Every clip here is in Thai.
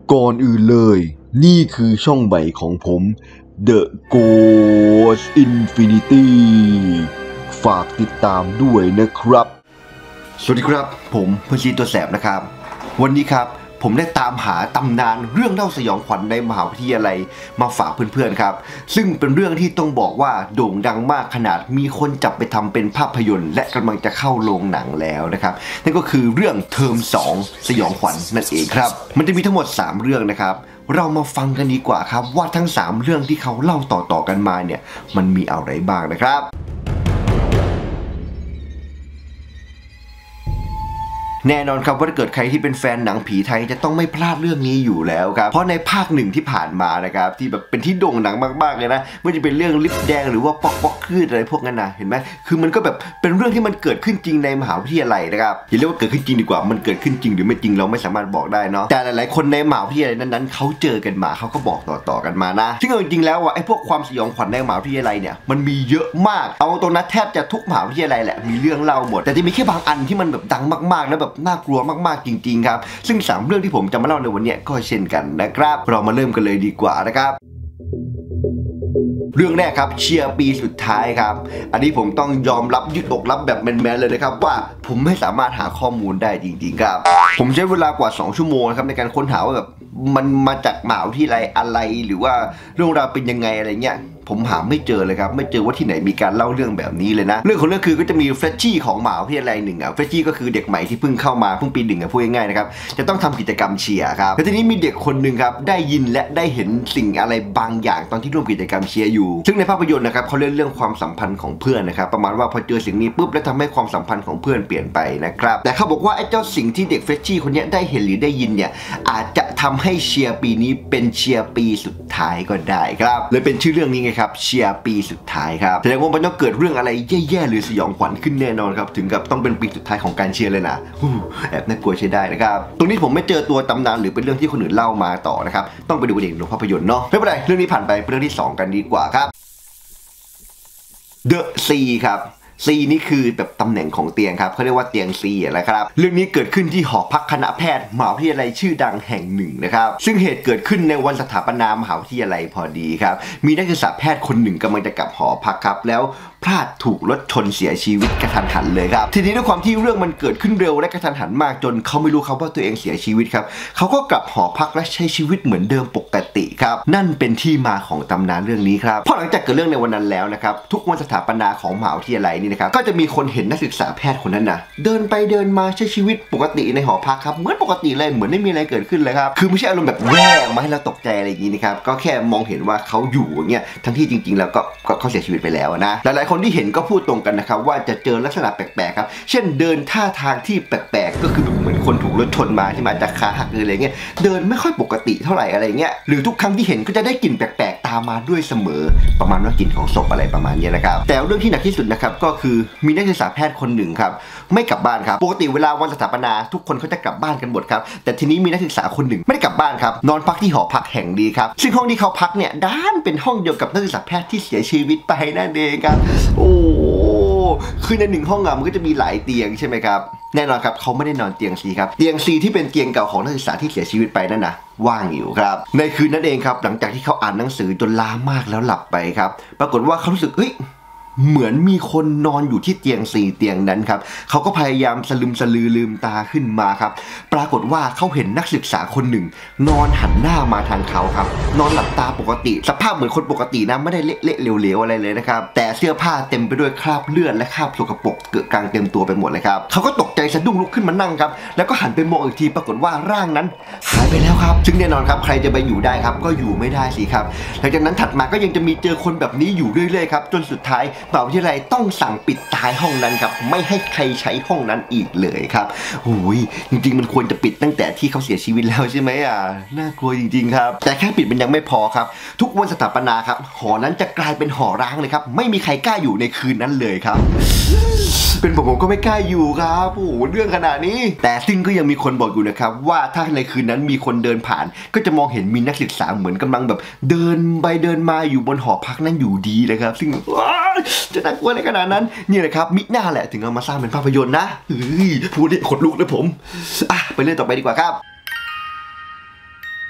ก่อนอื่นเลยนี่คือช่องใหม่ของผม The Ghost Infinity ฝากติดตามด้วยนะครับสวัสดีครับผมเพื่อนซีตัวแสบนะครับวันนี้ครับผมได้ตามหาตำนานเรื่องเล่าสยองขวัญในมหาวิทยาลัยมาฝากเพื่อนๆครับซึ่งเป็นเรื่องที่ต้องบอกว่าโด่งดังมากขนาดมีคนจับไปทำเป็นภาพยนตร์และกำลังจะเข้าโรงหนังแล้วนะครับนั่นก็คือเรื่องเทอม2สยองขวัญนั่นเองครับมันจะมีทั้งหมด3เรื่องนะครับเรามาฟังกันดีกว่าครับว่าทั้ง3เรื่องที่เขาเล่าต่อๆกันมาเนี่ยมันมีอะไรบ้างนะครับแน่นอนครับว่าถ้าเกิดใครที่เป็นแฟนหนังผีไทยจะต้องไม่พลาดเรื่องนี้อยู่แล้วครับเพราะในภาคหนึ่งที่ผ่านมานะครับที่แบบเป็นที่โด่งดังมากๆเลยนะไม่ว่าจะเป็นเรื่องลิฟต์แดงหรือว่าป๊อกคลื่นอะไรพวกนั้นนะเห็นไหมคือมันก็แบบเป็นเรื่องที่มันเกิดขึ้นจริงในมหาวิทยาลัยนะครับอย่าเรียกว่าเกิดขึ้นจริงดีกว่ามันเกิดขึ้นจริงหรือไม่จริงเราไม่สามารถบอกได้เนาะแต่หลายๆคนในมหาวิทยาลัยนั้นๆเขาเจอกันมาเขาก็บอกต่อๆกันมานะซึ่งจริงๆแล้วไอ้พวกความสยองขวัญในมหาวิทยาลัยเนี่ยมันมีเยอะมากเอาตรงนั้นแทบจะทุกมหาวิทยาลัยแหละมีเรื่องเล่าหมดแต่จะมีแค่บางอันที่มันแบบดังมากๆแล้วแบบน่ากลัวมากๆจริงๆครับซึ่ง3เรื่องที่ผมจะมาเล่าในวันนี้ก็เช่นกันนะครับเรามาเริ่มกันเลยดีกว่านะครับเรื่องแรกครับเชียร์ปีสุดท้ายครับอันนี้ผมต้องยอมรับยืดอกรับแบบแมนๆเลยนะครับว่าผมไม่สามารถหาข้อมูลได้จริงๆครับผมใช้เวลากว่า2ชั่วโมงครับในการค้นหาว่าแบบมันมาจากมหาวิทยาลัยอะไรหรือว่าเรื่องราวเป็นยังไงอะไรเงี้ยผมหาไม่เจอเลยครับไม่เจอว่าที่ไหนมีการเล่าเรื่องแบบนี้เลยนะเรื่องของเรื่องคือก็จะมีเฟรชชี่ของมหาวิทยาลัยหนึ่งเฟรชชี่ก็คือเด็กใหม่ที่เพิ่งเข้ามาเพิ่งปีหนึ่งพูดง่ายๆนะครับจะต้องทำกิจกรรมเชียร์ครับแล้วทีนี้มีเด็กคนหนึ่งครับได้ยินและได้เห็นสิ่งอะไรบางอย่างตอนที่ร่วมกิจกรรมเชียร์อยู่ซึ่งในภาพยนตร์นะครับเขาเล่นเรื่องความสัมพันธ์ของเพื่อนนะครับประมาณว่าพอเจอสิ่งนี้ปุ๊บแล้วทำให้ความสัมพันธ์ของเพื่อนเปลี่ยนไปนะครับแต่เขาบอกว่าไอ้เจ้าสิ่งที่เด็กเฟรชชี่คนนี้ได้เห็นหรือได้ยินเนี่ยอาจจะทำให้เชียร์ปีนี้เป็นเชียร์ปีสุดท้ายก็ได้ครับเลยเป็นชื่อเรื่องนี้ไงครับเชียร์ปีสุดท้ายครับแสดงว่ามันต้องเกิดเรื่องอะไรแย่ๆหรือสยองขวัญขึ้นแน่นอนครับถึงกับต้องเป็นปีสุดท้ายของการเชียร์เลยนะแอบน่ากลัวใช้ได้นะครับตรงนี้ผมไม่เจอตัวตำนานหรือเป็นเรื่องที่คนอื่นเล่ามาต่อนะครับต้องไปดูเองในภาพยนตร์เนาะไม่เป็นไรเรื่องนี้ผ่านไปเรื่องที่2กันดีกว่าครับ The Sea ครับC นี่คือแบบตำแหน่งของเตียงครับเขาเรียกว่าเตียง C นะครับเรื่องนี้เกิดขึ้นที่หอพักคณะแพทย์มหาวิทยาลัยชื่อดังแห่งหนึ่งนะครับซึ่งเหตุเกิดขึ้นในวันสถาปนามหาวิทยาลัยพอดีครับมีนักศึกษาแพทย์คนหนึ่งกำลังจะกลับหอพักครับแล้วพลาดถูกรถชนเสียชีวิตกระทันหันเลยครับทีนี้ด้วยความที่เรื่องมันเกิดขึ้นเร็วและกระทันหันมากจนเขาไม่รู้ครับว่าตัวเองเสียชีวิตครับเขาก็กลับหอพักและใช้ชีวิตเหมือนเดิมปกติครับนั่นเป็นที่มาของตำนานเรื่องนี้ครับพอหลังจากเกิดเรื่องในวันนั้นแล้วนะครับทุกวันสถาปนาของมหาวิทยาลัยนี่นะครับก็จะมีคนเห็นนักศึกษาแพทย์คนนั้นนะเดินไปเดินมาใช้ชีวิตปกติในหอพักครับเหมือนปกติเลยเหมือนไม่มีอะไรเกิดขึ้นเลยครับคือไม่ใช่อารมณ์แบบแย่มาให้เราตกใจอะไรอย่างนี้นะครับก็แค่มองเห็นว่าเขาอยู่อย่างเงี้ยทั้งที่จริงๆแล้วก็เขาเสียชีวิตไปแล้วนะหลายๆคนที่เห็นก็พูดตรงกันนะครับว่าจะเจอลักษณะแปลกๆครับเช่นเดินท่าทางที่แปลกๆก็คือแบบเหมือนคนถูกรถชนมาที่มาจากขาหักอะไรเงี้ยเดินไม่ค่อยปกติเท่าไหร่อะไรเงี้ยหรือทุกครั้งที่เห็นก็จะได้กลิ่นแปลกๆตามมาด้วยเสมอประมาณว่ากลิ่นของศพอะไรประมาณนี้นะครับแต่เรื่องที่หนักที่สุดนะครับก็คือมีนักศึกษาแพทย์คนหนึ่งครับไม่กลับบ้านครับปกติเวลาวันสถาปนาทุกคนเขาจะกลับบ้านกันหมดครับแต่ทีนี้มีนักศึกษาคนหนึ่งไม่ได้กลับบ้านครับนอนพักที่หอพักแห่งนี้ครับซึ่งห้องที่เขาพักเนี่ยด้านเป็นห้องเดียวกับนักศึกษาแพทย์ที่เสียชีวิตไปนั่นเองครับโอ้คือใน1ห้องมันก็จะมีหลายเตียงใช่ไหมครับแน่นอนครับเขาไม่ได้นอนเตียง C ครับเตียง C ที่เป็นเตียงเก่าของนักศึกษาที่เสียชีวิตไปนั่นนะว่างอยู่ครับในคืนนั้นเองครับหลังจากที่เขาอ่านหนังสือจนล้ามากแล้วหลับไปครับปรากฏว่าเขารู้สึกเหมือนมีคนนอนอยู่ที่เตียง4เตียงนั้นครับเขาก็พยายามสลึมสลือลืมตาขึ้นมาครับปรากฏว่าเขาเห็นนักศึกษาคนหนึ่งนอนหันหน้ามาทางเขาครับนอนหลับตาปกติสภาพเหมือนคนปกตินะไม่ได้เละเหลวๆอะไรเลยนะครับแต่เสื้อผ้าเต็มไปด้วยคราบเลือดและคราบสกปรกเกลื่อนกลางเต็มตัวไปหมดเลยครับเขาก็ตกใจสะดุ้งลุกขึ้นมานั่งครับแล้วก็หันไปมองอีกทีปรากฏว่าร่างนั้นหายไปแล้วครับซึ่งแน่นอนครับใครจะไปอยู่ได้ครับก็อยู่ไม่ได้สิครับหลังจากนั้นถัดมาก็ยังจะมีเจอคนแบบนี้อยู่เรื่อยๆครับจนสุดท้ายมหาวิทยาลัยต้องสั่งปิดตายห้องนั้นครับไม่ให้ใครใช้ห้องนั้นอีกเลยครับโอ้ยจริงๆมันควรจะปิดตั้งแต่ที่เขาเสียชีวิตแล้วใช่ไหมน่ากลัวจริงๆครับแต่แค่ปิดมันยังไม่พอครับทุกวันสถาปนาครับหอนั้นจะกลายเป็นหอร้างเลยครับไม่มีใครกล้าอยู่ในคืนนั้นเลยครับเป็นผมก็ไม่กล้าอยู่ครับโอ้โหเรื่องขนาดนี้แต่ซึ่งก็ยังมีคนบอกอยู่นะครับว่าถ้าในคืนนั้นมีคนเดินผ่านก็จะมองเห็นมีนักศึกษาเหมือนกำลังแบบเดินไปเดินมาอยู่บนหอพักนั้นอยู่ดีเลยครับซึ่งจะน่ากลัวในขนาดนั้นนี่แหละครับมิน่าแหละถึงเอามาสร้างเป็นภาพยนตร์นะพูดได้ขนลุกเลยผมไปเรื่องต่อไปดีกว่าครับ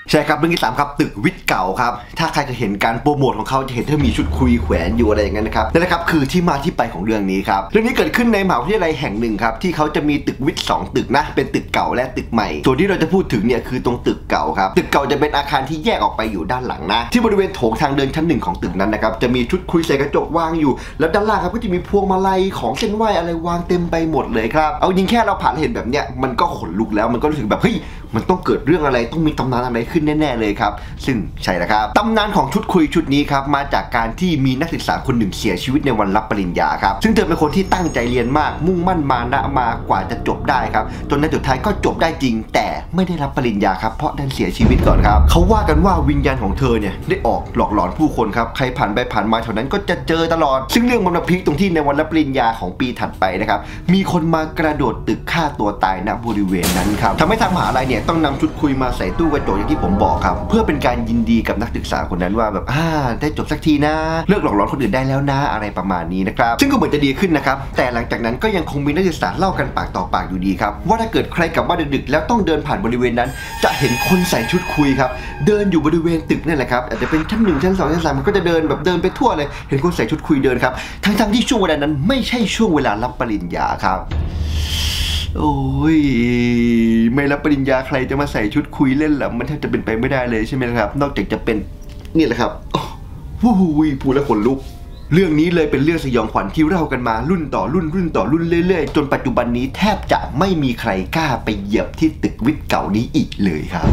ใช่ครับเรื่องที่3ครับตึกวิทย์เก่าครับถ้าใครจะเห็นการโปรโมทของเขาจะเห็นที่มีชุดคุยแขวนอยู่อะไรอย่างนั้นนะครับนั่นแหละครับคือที่มาที่ไปของเรื่องนี้ครับเรื่องนี้เกิดขึ้นในมหาวิทยาลัยแห่งหนึ่งครับที่เขาจะมีตึกวิทย์2ตึกนะเป็นตึกเก่าและตึกใหม่ส่วนที่เราจะพูดถึงเนี่ยคือตรงตึกเก่าครับตึกเก่าจะเป็นอาคารที่แยกออกไปอยู่ด้านหลังนะที่บริเวณโถงทางเดินชั้น1ของตึกนั้นนะครับจะมีชุดคุยใส่กระจกวางอยู่แล้วด้านล่างครับก็จะมีพวงมาลัยของเส้นไหว้อะไรวางเต็มไปหมดเลยครับเอายิงแค่เราผ่านเห็นแบบเนี้ยมันก็ขนลุกแล้วมันก็รู้สึกแบบเฮ้ยมันต้องเกิดเรื่องอะไรต้องมีตำนานอะไรขึ้นแน่ๆเลยครับซึ่งใช่แล้วครับตำนานของชุดคุยชุดนี้ครับมาจากการที่มีนักศึกษาคนหนึ่งเสียชีวิตในวันรับปริญญาครับซึ่งเธอเป็นคนที่ตั้งใจเรียนมากมุ่งมั่นมานะมากว่าจะจบได้ครับจนในสุดท้ายก็จบได้จริงแต่ไม่ได้รับปริญญาครับเพราะดันเสียชีวิตก่อนครับเขาว่ากันว่าวิญญาณของเธอเนี่ยได้ออกหลอกหลอนผู้คนครับใครผ่านไปผ่านมาแถวนั้นก็จะเจอตลอดซึ่งเรื่องมันมาพีคตรงที่ในวันรับปริญญาของปีถัดไปนะครับมีคนมากระโดดตึกฆ่าตัวตายณบริเวณนั้นครับทำให้ทางมหาลัยเนี่ยต้องนำชุดคุยมาใส่ตู้กระจกอย่างที่ผมบอกครับเพื่อเป็นการยินดีกับนักศึกษาคนนั้นว่าแบบได้จบสักทีนะเลิกหลอกหลอนคนอื่นได้แล้วนะอะไรประมาณนี้นะครับซึ่งก็เหมือนจะดีขึ้นนะครับแต่หลังจากนั้นก็ยังคงมีนักศึกษาเล่ากันปากต่อปากอยู่ดีครับว่าถ้าเกิดใครกลับบ้านดึกๆแล้วต้องเดินผ่านบริเวณนั้นจะเห็นคนใส่ชุดคุยครับเดินอยู่บริเวณตึกนั่นแหละครับอาจจะเป็นชั้น1ชั้น2ชั้น3มันก็จะเดินแบบเดินไปทั่วเลยเห็นคนใส่ชุดคุยเดินครับทั้งที่ช่วงเวลานั้นไม่ใช่ช่วงเวลารับปริญญาครับโอ้ยไม่รับปริญญาใครจะมาใส่ชุดคุยเล่นหรอมันแทบจะเป็นไปไม่ได้เลยใช่ไหมครับนอกจากจะเป็นนี่แหละครับวู้ยพูดแล้วขนลุกเรื่องนี้เลยเป็นเรื่องสยองขวัญที่เล่ากันมารุ่นต่อรุ่นเรื่อยๆจนปัจจุบันนี้แทบจะไม่มีใครกล้าไปเหยียบที่ตึกวิทย์เก่านี้อีกเลยครับ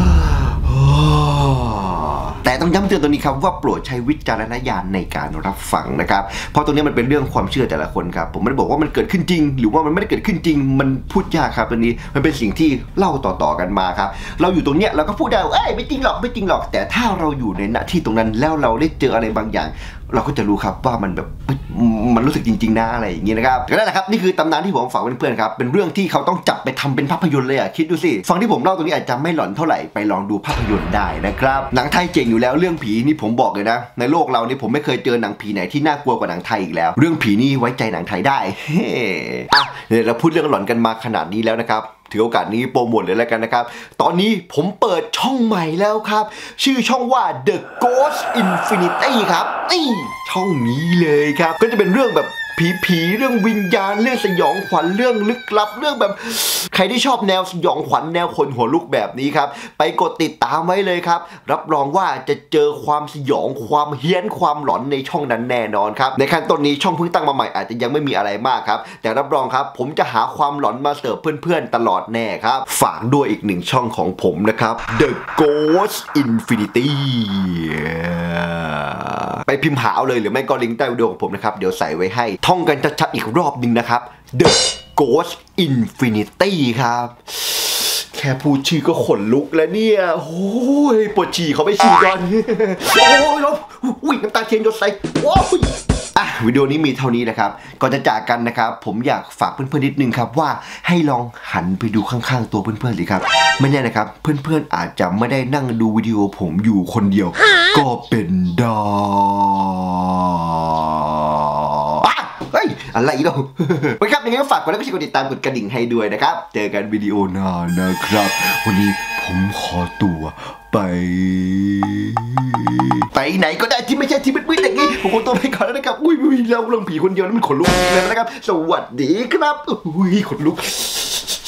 แต่ต้องย้ำเตือนตรงนี้ครับว่าโปรดใช้วิจารณญาณในการรับฟังนะครับเพราะตรงนี้มันเป็นเรื่องความเชื่อแต่ละคนครับผมไม่ได้บอกว่ามันเกิดขึ้นจริงหรือว่ามันไม่ได้เกิดขึ้นจริงมันพูดยากครับตรงนี้มันเป็นสิ่งที่เล่าต่อกันมาครับเราอยู่ตรงเนี้ยเราก็พูดได้ไม่จริงหรอกแต่ถ้าเราอยู่ในณที่ตรงนั้นแล้วเราได้เจออะไรบางอย่างเราก็จะรู้ครับว่ามันแบบมันรู้สึกจริงๆนะอะไรอย่างนี้นะครับก็นั่นแหละครับนี่คือตำนานที่ผมฝากเพื่อนๆครับเป็นเรื่องที่เขาต้องจับไปทำเป็นภาพยนตร์เลยคิดดูสิฟังที่ผมเล่าตรงนี้อาจจะไม่หลอนเท่าไหร่ไปลองดูภาพยนตร์ได้นะครับหนังไทยเจ๋งอยู่แล้วเรื่องผีนี่ผมบอกเลยนะในโลกเรานี่ผมไม่เคยเจอหนังผีไหนที่น่ากลัวกว่าหนังไทยอีกแล้วเรื่องผีนี่ไว้ใจหนังไทยได้เดี๋ยวเราพูดเรื่องหลอนกันมาขนาดนี้แล้วนะครับถือโอกาสนี้โปรโมทเลยแล้วกันนะครับตอนนี้ผมเปิดช่องใหม่แล้วครับชื่อช่องว่า The Ghost Infinity ครับนี่ช่องนี้เลยครับก็จะเป็นเรื่องแบบผีเรื่องวิญญาณเรื่องสยองขวัญเรื่องลึกลับเรื่องแบบใครที่ชอบแนวสยองขวัญแนวคนหัวลุกแบบนี้ครับไปกดติดตามไว้เลยครับรับรองว่าจะเจอความสยองความเฮี้ยนความหลอนในช่องนั้นแน่นอนครับในขั้นต้นนี้ช่องเพิ่งตั้งมาใหม่อาจจะยังไม่มีอะไรมากครับแต่รับรองครับผมจะหาความหลอนมาเสิร์ฟเพื่อนๆตลอดแน่ครับฝากด้วยอีก1ช่องของผมนะครับ The Ghost Infinity ไปพิมพ์หาเอาเลยหรือไม่ก็ลิงก์ใต้วิดีโอของผมนะครับเดี๋ยวใส่ไว้ให้ท่องกันชัดๆอีกรอบนึงนะครับ The Ghost Infinity ครับแค่พูดชื่อก็ขนลุกแล้วเนี่ยโอ้ยปวดฉี่เขาไปฉี่ก่อนโอ้ยแล้วอุ้ยน้ำตาเทียนหยดใส่โอ้ยวิดีโอนี้มีเท่านี้นะครับก่อนจะจากกันนะครับผมอยากฝากเพื่อนๆนิดนึงครับว่าให้ลองหันไปดูข้างๆตัวเพื่อนๆสิครับไม่แน่นะครับเพื่อนๆอาจจะไม่ได้นั่งดูวิดีโอผมอยู่คนเดียวก็เป็นได้อะไรเนาะโอเคครับยังไงก็ฝากกดไลค์กดแชร์กดติดตามกดกระดิ่งให้ด้วยนะครับเจอกันวิดีโอหน้านะครับวันนี้ผมขอตัวไปไหนก็ได้ที่ไม่ใช่ที่มืดๆอย่างนี้ผมขอตัวไปก่อนแล้วนะครับอุ้ยเราเรื่องผีคนเดียวนั้นมันขนลุกเลยนะครับสวัสดีครับอุ้ยขนลุก